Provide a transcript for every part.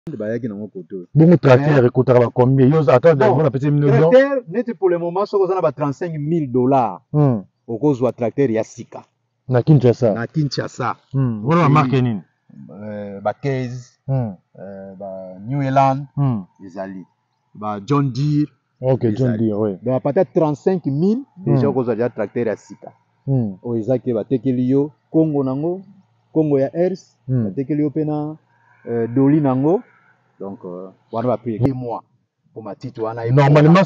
bayaki nango koto. Bon tracteur écoutera combien? Yo attends, on a petit million. Tracteur net pour le moment so kozana ba $35,000. Okozwa tracteur ya sika. Na Kinshasa. Na Kinshasa. Wala marque nini? Ba Case, ba New Holland, ezali. Ba John Deere. OK, John Deere, oui. Donc peut-être 35,000 déjà okozwa ya tracteur ya sika. O ezaki ba tekeli yo Congo nango, Congo ya Ers, ba tekeli yo pena Doli nango. Donc wana ba prix 2 mois pour ma titre wana. Normalement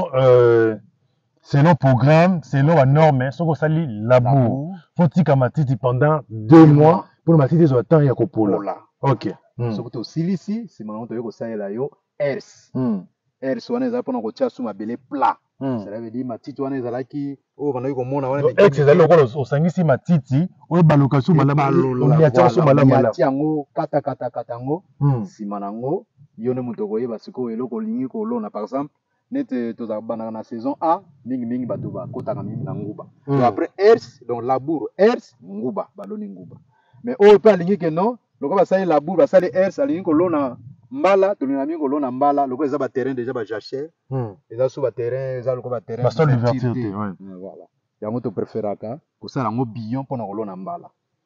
selon programme, selon la norme, ce qu'on s'allie labour. Faut-il qu'à ma titre pendant 2 mois pour ma titre soit temps ya kopola. OK. Ce que aussi ici, c'est maintenant to yoko saela yo Ers. Ers wana eza pona ko tia sous ma belé plat. Ça veut dire ma titre wana ezalaki o bana yoko mona wana ex ezali lokolo osangisi matiti oyo baloka sous malama tia sous malama tia ngo kata ngo sima nango yone muto koyeba siko eloko lingi ko lona par exemple net toza bana na saison A mingi batuba kotaka mingi na nguba. Donc après Ers donc labour Ers nguba baloni nguba. Mais o pa lingi ke non loko ba sali labour ba sali Ers alingi ko lona mbala tolina mingi ko lona mbala loko eza ba terrain déjà ba jachère. Eza sous ba terrain eza loko ba terrain. Ba sol d'ouverture ouais. Voilà. Yango to préféraka ko sala ngo billon pona ko lona mbala.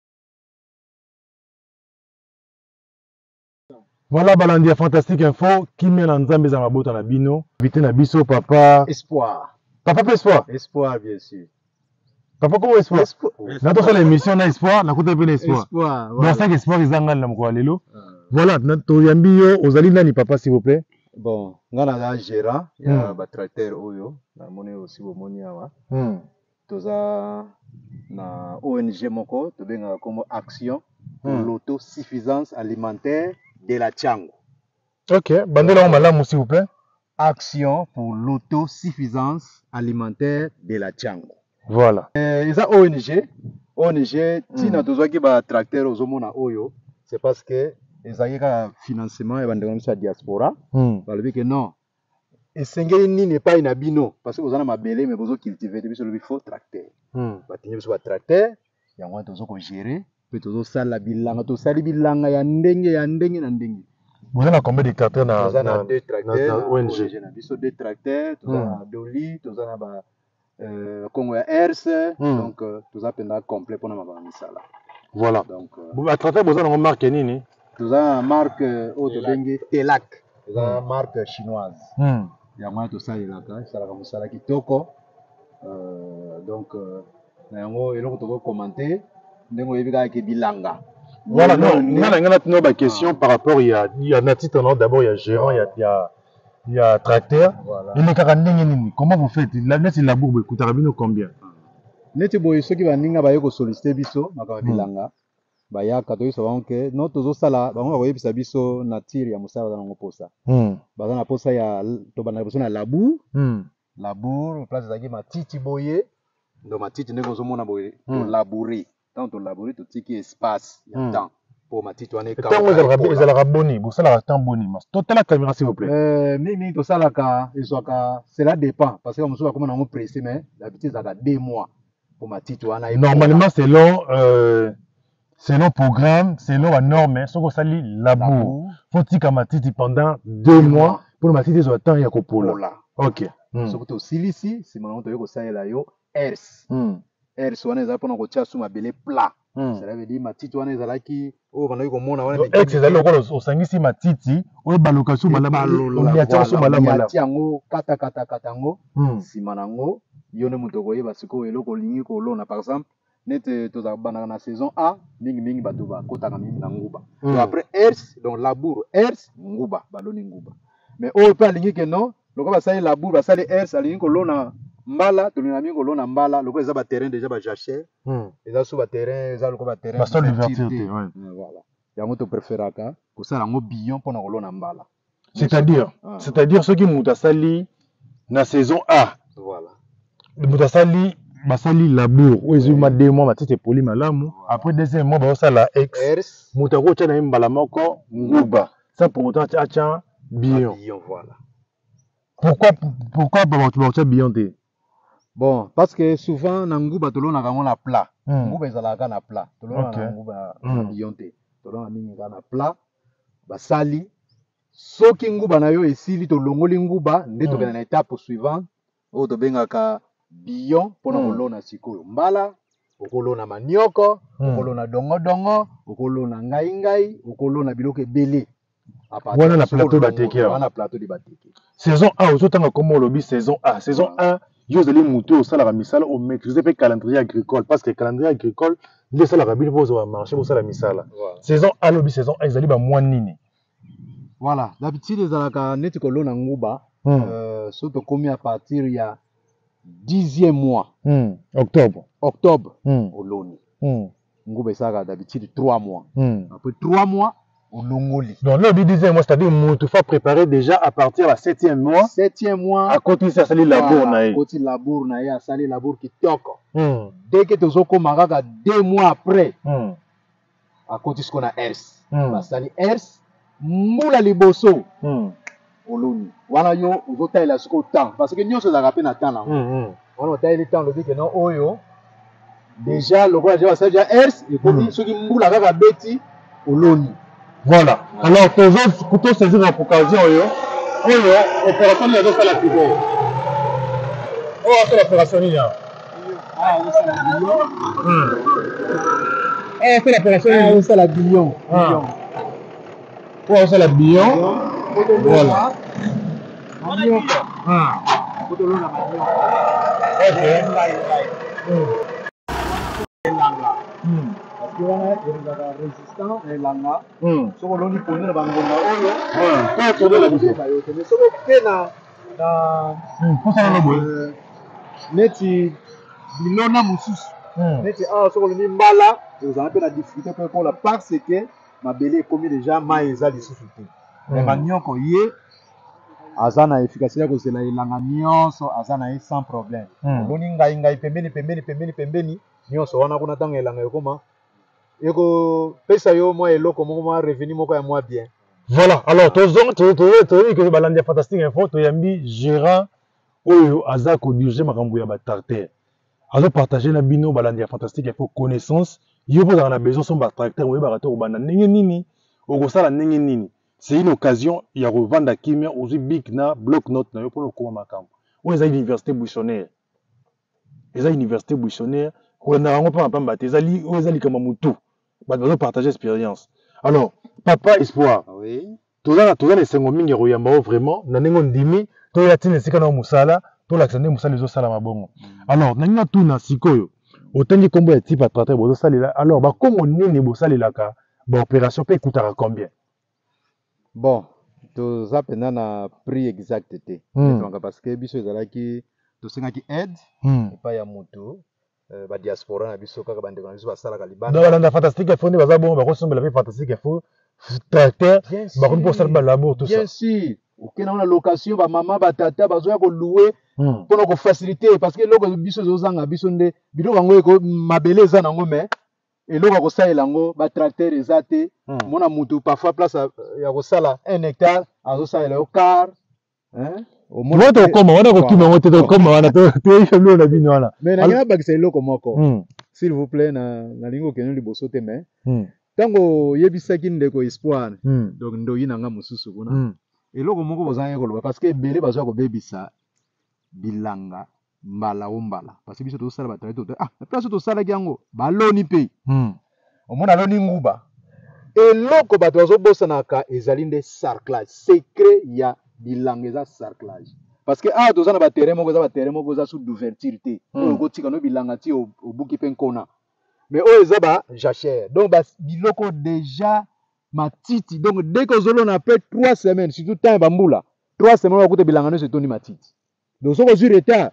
Voilà Balandia Fantastique Info qui met en Nzambe za mabota na bino vite na biso papa Espoir. Papa Espoir. Espoir bien sûr. Papa comment Espoir? Na to sala émission na Espoir na kota pe Espoir. Espoir. Voilà. Donc ça Espoir izanga na mko lelo. Voilà, to yambi yo ozali nani papa s'il vous plaît? Bon, ngana la gérant ya ba tracteur oyo na moni aussi bo moni awa. Toza na ONG moko to benga comme action pour l'autosuffisance alimentaire de la Tchango. OK, bandela malamu s'il vous plaît. Action pour l'autosuffisance alimentaire de la Tchango. Voilà. Eza ONG tina tozwaki ba tracteur ozomona oyo, c'est parce que ezaki ka financement ya bandeko miso ya diaspora. Balobi ke non. Esengeli nini epai na bino parce que ozana mabele mais bozo cultiver te biso lobi faux tracteur. Batinye biso ba tracteur yango tozo ko gérer pe tozo sala bilanga to sali bilanga ya ndenge na ndenge. Vous avez combien de tracteurs na deux tracteurs ONG? Na biso deux tracteurs, tozana Doli, tozana ba Congo ya Ers, donc toza penda complet pona mabanga misala. Voilà. Donc ba tracteur boza na marque nini? Toza marque auto bengi Telac. Toza marque chinoise. Yango tosalelaka esalaka mosala kitoko donc na yango eloko toko commenter ndenge oyebi kaka ke bilanga. Voilà, non, ngana tino ba question par rapport il y a na titre non d'abord il y a gérant il y a tracteur. Il est kaka ndenge nini? Comment vous faites? La net il labour ekutaka bino combien? Neti boye soki baninga baye ko solliciter biso makaba bilanga. Bayaka toyisa banke no tozosala bango bakoyebisa biso nature ya mosala baza nango posa. Baza na posa ya tobanda biso na labour. Labour place ezalaki matiti boye ndo matiti ndenge ozomona boye tolabouri tant tolabouri totiki espace ya temps po matiti wana ekaka ntango ezalaka boni bosalaka temps boni mas totala caméra s'il vous plaît. Mingi tosalaka ezwaka cela dépend parce que mosusu bakoma nango pressé mais d'habitude ezalaka 2 mois po matiti wana normalement selon programme, selon la norme, ce qu'on s'allie labour. Faut-il qu'à ma titre pendant 2 mois pour ma titre soit temps ya kopola. OK. Ce que aussi ici, c'est maintenant to yoko saela yo Ers. Ers wana eza pona ko tia sous ma belé plat. Ça veut dire ma titre wana ezalaki o bana yoko mona wana ex ezali lokolo osangisi matiti oyo baloka sous malama tia sous malama tia ngo kata ngo sima nango yone muto koyeba siko eloko lingi ko lona par exemple net toza bana na saison A mingi batuba kotaka mingi na nguba. Donc après Ers donc labour Ers nguba baloni nguba. Mais o pa lingi ke non loko ba sali labour ba sali Ers alingi ko lona mbala tolina mingi ko lona mbala loko eza ba terrain déjà ba jachère. Eza sous ba terrain eza loko ba terrain. Ba sol d'ouverture ouais. Voilà. Yango to préféraka ko sala ngo billon pona ko lona mbala. C'est-à-dire ceux qui muta sali na saison A. Voilà. Muta sali basali labour oezuma 2 mois matete poli malamu après deuxième mois basala ex muta ko tcha na mbala moko nguba ça pour autant tcha billon. Voilà. Pourquoi tu tcha billon te? Bon parce que souvent na nguba tolona ka na plat nguba ezalaka na plat tolona na nguba billon te tolona mingi ka na plat basali soki nguba na yo esili tolongoli nguba nde tokenda na étape suivante oyo tobengaka billon mpona kolona sikoyo mbala okolona manioko okolona dongodongo okolona ngai okolona biloko ebele wana na plateau bateki wana plateau de bateki saison A ozotanga comme olobi saison A yo ozali motu osalaka misala omaîtrise mpe calendrier agricole parce que calendrier agricole nde esalaka bino mpo ozwa marché bosala misala saison A lobi saison A ezali bamwa nini voilà d'habitude ezalaka neti kolona nguba so tokomi à partir ya 10e mois octobre oloni nguba esalaka d'habitude 3 mois après 3 mois olongoli donc là 10e mois c'est-à-dire motu faut préparer déjà à partir ya 7e mois 7e mois akotisi asali labour na ye akoti labour na ye asali labour kitoko dès que tozokoma kaka 2 mois après akoti siko na ers basali ers mbula liboso oloni wana yo ozotalela siko temps parce que nyonso ezalaka mpe na temps nango wana otayeli temps lobi ke non oyo déjà lokola je basali ja ers ekomi soki mbula kaka beti oloni voilà alors tosaisir na occasion oyo opération nini azosala piko oyo asala opération nini asala opération nini osala billion oyo asala billion voilà manioka otolona manioka parce que wana ezalaka résistant na elanga soki oloni pondu na bangonga oyo totolela biso mais soki oke na neti bilona mosusu neti awa soki oloni mbala ozala mpe na difficulté mpo ekola parce que mabele ekomi déjà mai eza lisusu te mais manioko ye aza na efficacité ya kozela elanga nyonso aza na ye sans problème oloni ngai pembeni nyonso wana kuna ntango elanga ekoma ekopesa yo mwa eloko moko mwa revenu moko ya mwa bien voilà alors tozoyi ke balandi ya fantastique info toyambi gérant oyo aza kodirige makambo ya batracteur azopartage na bino balandi ya fantastique info connaissance yo mpo ozalaka na besoin so batracteur oyebaka te kobanda ndenge nini okosala ndenge nini c'est une occasion ya kovanda kimia ozwi bik na bloc note na yo mpona okoma makambo oyo eza université buissonnaire kolanda yango mpo mapamba te oyo eza likambo motu bato bazopartage expérience alors papa espoir toza na esengo mingi ya koyamba o vraiment na ndenge ondimi toya ntina esika na mosala tolakisa nde mosala ezosala mabongo alors nangi natuna sikoyo otangi nkombo ya type atracteur bozosalela alors bakombo nini bosalelaka baopération mpe ekutaka combien bon toza mpenza na prix exact te parce que biso ezalaki tosengaki aide epai ya moto badiaspora na biso kaka bandeko na biso basalaka libanda balanda fantastique info nde baza bongo bakosombela mpe fantastique info tracteur bakomi mpo osala balabour tout ça bien sûr okenda ngo na location bamama batata bazoya koloue mpona kofacilité parce que eloko biso ezozanga biso nde biloko yango mabele eza nango mais eloko ya kosalela yango batracteur eza te mona motu parfois place ya kosala 1 hectare azosalela yo car wana tokoma wana kotuna yango te tokoma wana toyebilo na bino wana mais nangi nabakisa eloko moko s'il vous plaît nalingi kokende liboso te mais ntango oyebisaki ndeko espoir donc ndoyi na nga mosusu kuna eloko moko bozangi koloba parce que ebele bazoya kobebisa bilanga mbala o mbala parce que biso tozosala batracteur place tosalaki yango baloni mpe omona aloni nguba eloko bato bazobosanaka ezali nde sarclage secret ya bilanga eza sarclage parce que awa toza na baterrain moko eza sous d'ouverture te oyo okotika no bilanga ti obuki mpe nkona mais oyo eza bajachere donc biloko déjà matiti donc dès que ozolona après 3 semaines surtout temps ya bambula 3 semaines oyakuta bilanga nyonso etoni matiti donc soki ozwi retard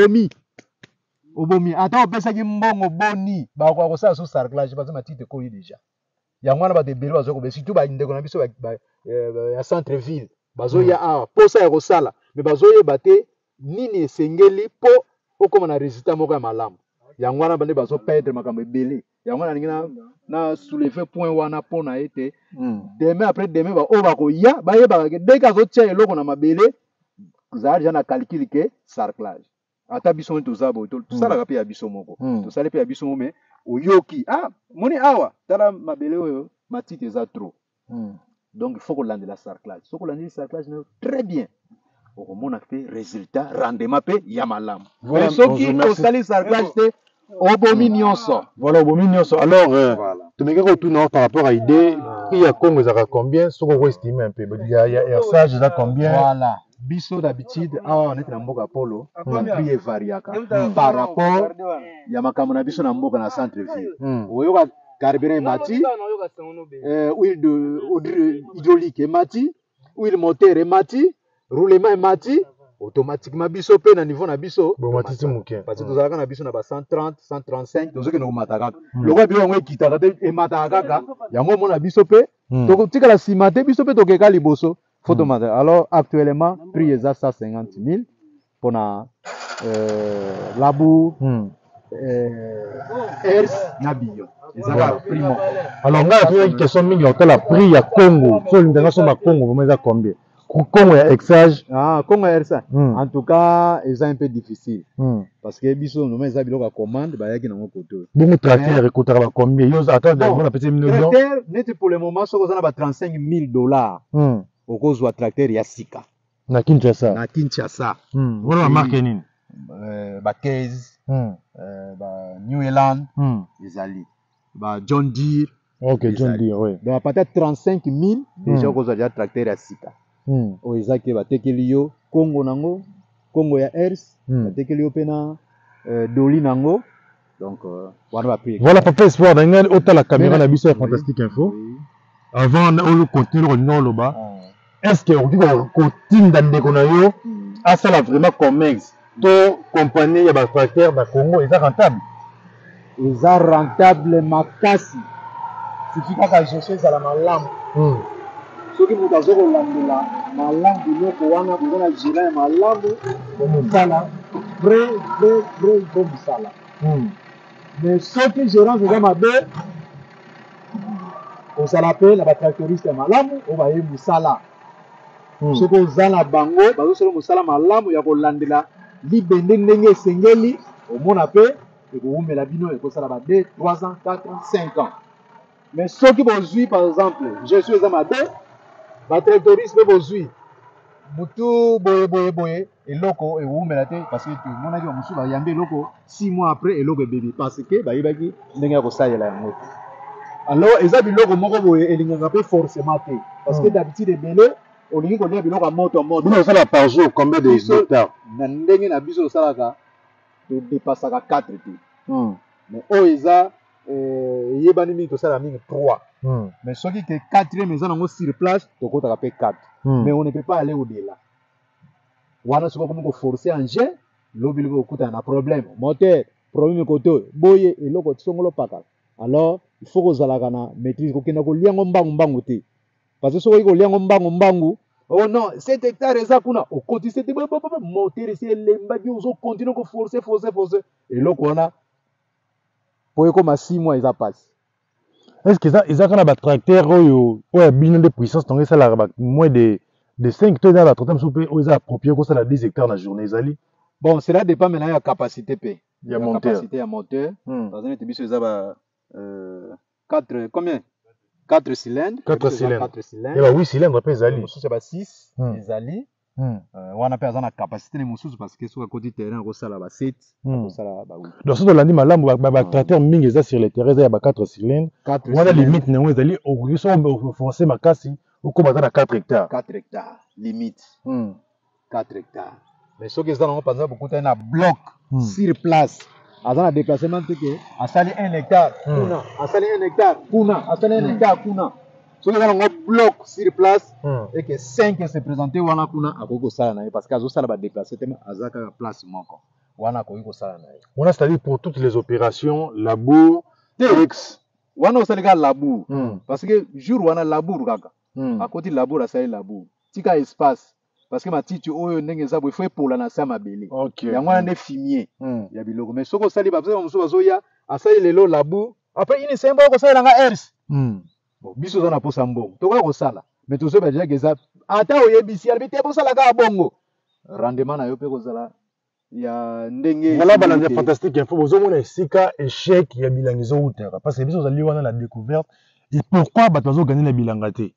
obomi ata opesaki mbongo boni bakoka kosala so sarclage parce matiti ekoli déjà yango wana bato ebele bazoya kobe surtout bandeko na biso ya centre ville bazoya awa mposa ya kosala mais bazoyeba te nini esengeli mpo okoma na résultat moko ya malamu yango wana bande bazoperdre makambo ebele yango nalingi na soulever point wana mpona ete demain après demain oyo bakoya bayebaka ke dès azotia eloko na mabele ozala deja na calcule ke sarclage ata biso mpe toza boye tosalaka mpe ya biso moko tosali mpe ya biso moko mais oyoki moni awa tala mabele oyo matiti eza trop Donc il faut qu'on lande la sarclage. Il faut qu'on lande la sarclage très bien. Au moins, on a fait résultat, rendement, yamalam. Voilà, mais ceux qui ont sali sarclage, c'est Obominionso. Voilà, Obominionso. Alors, tu me dis par rapport à l'idée, il y a Congo, ça combien? Ce qu'on va estimer un peu. Il y a ça, je sais combien? Voilà. Biso d'habitude, on est dans Mboka Polo, on prix variaka. Par rapport, il y a makamona biso na Mboka na centre-ville. Oyoka carburant mati, huile hydraulique mati, huile moteur mati, roulement mati, automatiquement biso pe na niveau na biso bon matiti muke parce que tozalaka na biso na ba 130 135 tozoki na komataka lokwa bilo yango ekitaka te emataka kaka yango mona biso pe tokotikala nsima te biso pe tokeka liboso photo mata. Alors actuellement prix eza 150 000 mpona labour ers na biyo ezaka prix moko. Alors ngai atunaki question mingi otala prix ya Congo so olinga soma Congo vraiment eza combien? Congo ya exage. Congo ya exage. En tout cas, c'est un peu difficile. Parce que biso nous mais biloko à commande ba yaki nango koto. Bon tracteur ekotaka combien? Yo attends on a petit million. Tracteur net pour le moment soko za na ba $35 000. Okozwa tracteur ya sika. Na Kinshasa. Na Kinshasa. Wala marque nini? Ba Case, ba New Zealand, ezali. Ba John Deere. OK, John Deere, oui. Donc peut-être 35 000 déjà okozwa déjà tracteur ya sika. Oezaki batekeli yo Congo nango, Congo ya ers, batekeli yo pena doli nango. Donc wana ba prix. Voilà papa espoir na ngai ota la caméra na biso ya Fantastique Info. Avant le contenu le loba. Est-ce que on continue ndeko na yo asala vraiment commerce to compagnie ya ba tracteur na Congo est rentable? Eza rentable makasi. Sifika ka joshé za la malamu. Soki moto azokolandela malamu biloko wana kozana gérant ya malamu omosala vrai bo mosala. Mais soki gérant eza mabe kozala mpe na batractoriste ya malamu oyo baye mosala. Soki oza na bango bazosala mosala malamu ya kolandela libende ndenge esengeli omona mpe ekowumela bino ekosala ba 2, 3 ans, 4 ans, 5 ans. Mais soki bozwi par exemple je suis eza mabe batractoriste mpe bozwi mutu boye eloko ewumela te parce que tomonaki bamosusu bayambi eloko 6 mois après eloko ebebi parce que bayebaki ndenge ya kosalela yango. Alors eza biloko moko boye elingaka mpe forcément te parce que d'habitude ebele olingi kolia biloko ya moto bino osala par jour combien de hectares? Na ndenge na biso tosalaka todepasaka 4 te. Mais oyo eza yebani mingi tosala mingi 3. Mais soki que 4e eza nango sur place tokotaka pe 4. Mais on ne peut pas aller au-delà. Wana soki comme ko forcer engin lobi lobi okuta na problème moteur problème koto boye eloko tsongolo paka. Alors il faut kozalaka na maîtrise kokenda koliango mbangu te parce que soki koliango mbangu oh non 7 hectares eza kuna okotisi te moteur esi elembaki ozo continuer ko forcer eloko wana po ekoma 6 mois eza passe. Est-ce que ça ils a ba tracteur oyo bino de puissance donc ça la moins de 5 tonnes la tracteur soupe oyo eza approprié ko ça la 10 hectares la journée ezali. Bon cela dépend maintenant ya capacité pe ya moteur. Capacité ya moteur par exemple biso eza ba 4 combien 4 cylindres. 4 cylindres. Et bah 8 cylindres pe ezali. Mosusu ba 6 ezali. Wana pe aza na capacité ne mosusu parce que sur côté terrain ko sala ba 7 ko sala ba 8. Donc soto landi malamu ba tracteur mingi eza sur le terrain eza ba 4 cylindres. Wana limite nango ezali au so forcer makasi okoma za na 4 hectares. 4 hectares limite. 4 hectares. Mais ce que ça nango par exemple beaucoup na bloc sur place. Aza na déplacement te que asali 1 hectare kuna asali 1 hectare kuna asali 1 hectare kuna. So on a un bloc sur place et que 5 se présenter wana kuna akoko sala na parce que azo sala ba déplacer tellement azaka place moko wana akoko sala na. On a c'est-à-dire pour toutes les opérations labour ex wana osalika labour parce que jour wana labour kaka à côté labour asali labour tika espace parce que matiti oyo ndenge za bo faut pour la na sa mabele yango wana ne fumier ya biloko mais soko sali ba muso bazoya asali lelo labour après ini sembo ko sala nga ers. Bon, biso za na posa mbongo tokola kosala mais tozo ba déjà que ça ata oyebisi albi te posala ka bongo rendement na yo pe kozala ya ndenge voilà balance Fantastique Info bozo mona esika échec ya bilangizo utera parce que biso zali wana la découverte et pourquoi bato bazo gagner na bilanga te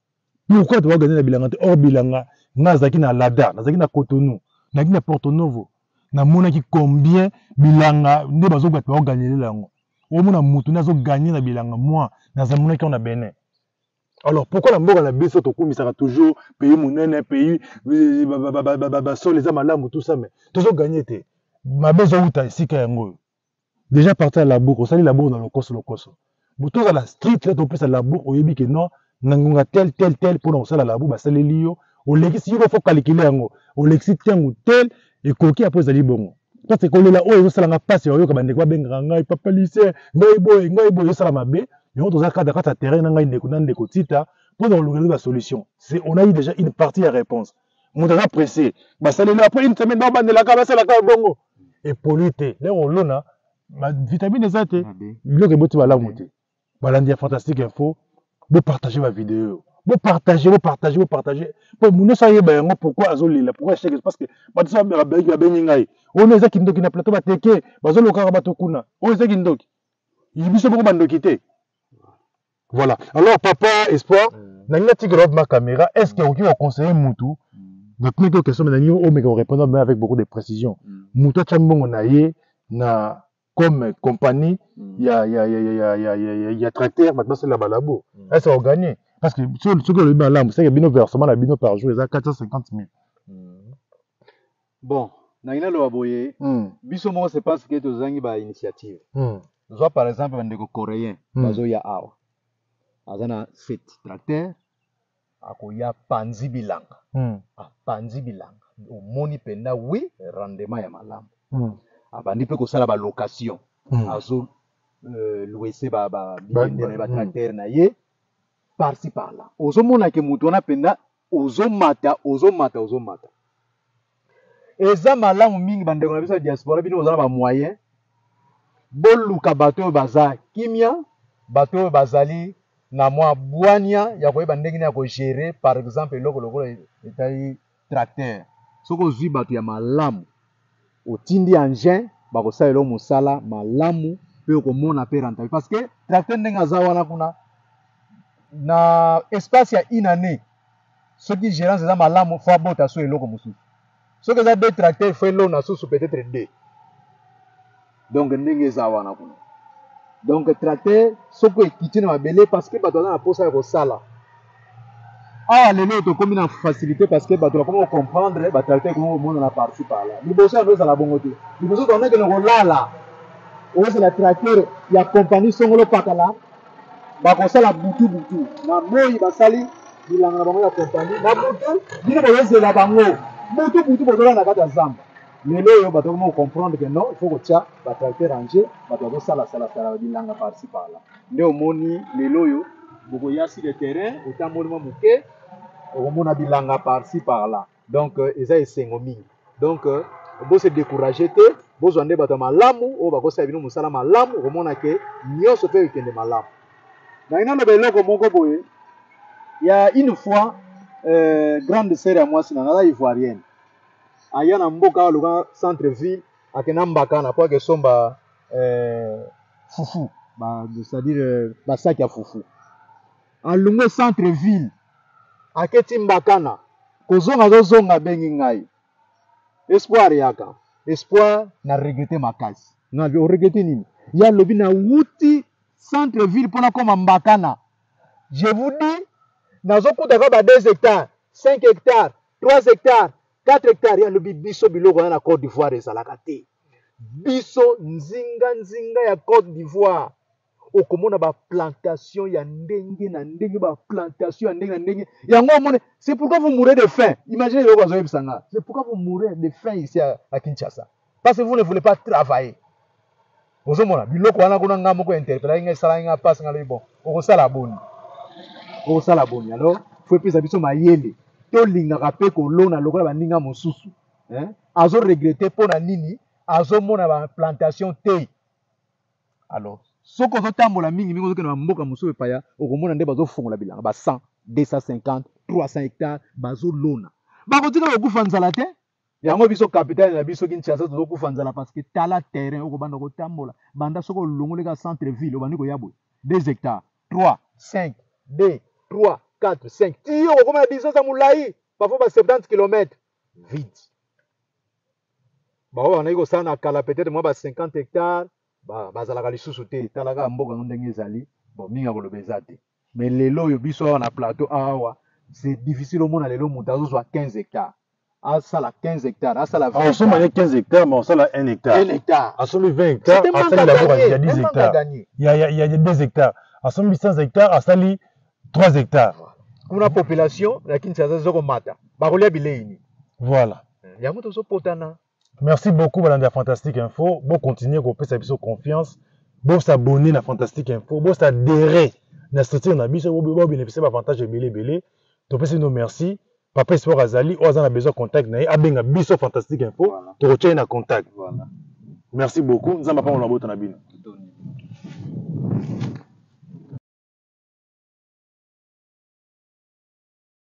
Pourquoi tu vas gagner la bilanga? Or bilanga, nazaki na Lada, nazaki na Cotonou, nazaki na Porto Novo. Na mona ki combien bilanga ne bazo gagner lango. Au mona mutu nazo gagner na bilanga moi, na zamona ki on a Bénin. Alors pourquoi la mboka na biso to kumisaka toujours pays monene pays sol les amalamu tout ça mais toujours gagner te. Ma bezo uta sika yango. Déjà parti à la bourre, ça la bourre dans le koso. Buto à la street là to pesa la bourre oyebi que non nangunga tel pour on sala la bourre ba sala lio o lexi yo faut calculer yango o lexi tiango tel et koki après zali bongo. Toi c'est kolela o yo sala nga passe yo ka bande kwa benga ngai papa lycée ngai boy yo sala mabe. On a un terrain, on a une tita pour trouver la solution. On a eu déjà une partie à réponse. On a pressé. Après une semaine, on a la bongo. Et pollué. Là, on a vitamine Z. Il y a fantastique info. Vous partagez ma vidéo. Vous partagez. Pourquoi Azolila? Pourquoi Chèque? Parce que on est qui n'a plateau bateke. Bazolo Karabatokuna. On est qui il y a beaucoup de voilà. Alors, papa, espoir, ma caméra, est-ce que vous conseillez Moutou? Depuis quelques questions, on répond avec beaucoup de précision. Moutou, na comme compagnie, il y a tracteur, maintenant c'est la balabo. Est-ce qu'on gagne? Parce que ce que le balam, c'est que bino versement la bino par jour, ils ont 450 000. Bon, naina lo aboye, biso mo c'est parce que tu as une initiative. Soit par exemple, un coréen, bazo ya awa. Azana set tracteur akoya panzi bilanga panzi bilanga omoni penda oui rendement ya malamu abandi pe ko sala ba location azo louer ba tracteur na ye par-ci par-là ozomona ke mutu na penda ozomata eza malamu mingi bandeko na biso diaspora bino ozana ba moyen boluka bato baza kimia bato bazali na mwa bwania ya koyeba ndenge ya ko gérer par exemple lokolo etai tracteur soko zwi bato ya malamu otindi engin bakosalela mosala malamu pe okomona pe rentable parce que tracteur ndenge aza wana kuna na espace ya une année soki gérance eza malamu fo abota so eloko mosusu soki eza deux tracteur fo elona susu peut-être deux donc ndenge eza wana kuna. Donc, tracteur, ce qui est quitté dans la belle parce que bateau na posa ko sala. Ah, les autres comme une facilité parce que bateau comment comprendre tracteur comment monde na parti par là. Ni bossa nous à la bonne côté. Ni bossa on est que le là. On c'est la tracteur, il y a compagnie songolo pakala. Ba ko sala butu. Na moyi ba sali bilanga na bango ya compagnie. Na butu, ni ba c'est la bango. Butu botola na kata zamba. Mais là, il faut comprendre que non, il faut que tu aies tracteur rangé, tu dois sala bilanga par-ci par-là. Mais au moni, les loyaux, beaucoup y a sur le terrain, autant monument mouké, au mona bilanga par-ci par-là. Donc, ils ont 5 000. Donc, vous se décourager, vous avez des malamu, ou vous avez des malamu, au mona que nous se fait des malamu. Il y a une fois, grande sœur à moi, c'est dans la ivoirienne. Aya na mboka loka centre ville akena mbaka na kwa kesomba fufu ba c'est-à-dire basaki ya fufu en lungo centre ville aketi mbakana kozonga bengi ngai espoir yaka espoir na regretter makasi na o regretter nini ya lobi na wuti centre ville pona koma mbakana je vous dis nazokuta ka ba 2 hectares 5 hectares 3 hectares 4 hectares ya lobi biso biloko na Côte d'Ivoire ezalaka te biso nzinga ya Côte d'Ivoire okomona ba plantation ya ndenge na ndenge ba plantation ya ndenge na ndenge yango mone c'est pourquoi vous mourrez de faim imaginez le bazo yebisanga c'est pourquoi vous mourrez de faim ici à Kinshasa parce que vous ne voulez pas travailler ozomona biloko wana kuna ngamo ko interpeller ngai sala nga passe ngalo bon okosala boni alors faut pesa biso mayele to lingaka pe kolona lokola baninga mosusu azo regretter pona nini azo mona ba plantation te alors soko zo tambola mingi ozo na mboka mosusu epaya okomona nde bazo fongola bilanga ba 100 250 300 hectares bazo lona bakotika kokufa nzala te yango biso capitale na biso Kinshasa tozo kufa nzala parce que tala terrain okobanda kotambola banda soko longoleka centre ville obandi ko yabwe 2 hectares 3 5 2 3 4, 5. Tio, comment la distance à Moulaï? Parfois, 70 km. Vide. Bah, on a eu ça, on a peut-être moi 50 hectares. Bah, ça la sous te. Talaga mboka ndenge zali. Bon, minga ko lobezate. Mais les lots yo biso on a plateau awa. C'est difficile au monde les lots montazo soit 15 hectares. Ah, ça la 15 hectares. Ah, ça la 20 hectares. On somme à 15 hectares, mais on somme à 1 hectare. 1 hectare. À somme 20 hectares, à somme il y a 10 hectares. Il y a 2 hectares. À somme 100 hectares, à somme 3 hectares. Comme la population, la Kinshasa, c'est comme Mata. Barolia Bileini. Voilà. Il y a beaucoup potana. Merci beaucoup, Madame Fantastique Info. Bon, continuez à couper sa confiance. Bon, s'abonner à Fantastique Info. Bon, s'adhérer à la structure de biso. Bon, bénéficier de l'avantage de belé. Donc, merci. Papa Espoir Azali, on a besoin de contact. Abenga biso Fantastique Info. Tu retiens un contact. Voilà. Merci beaucoup. Nous allons pas en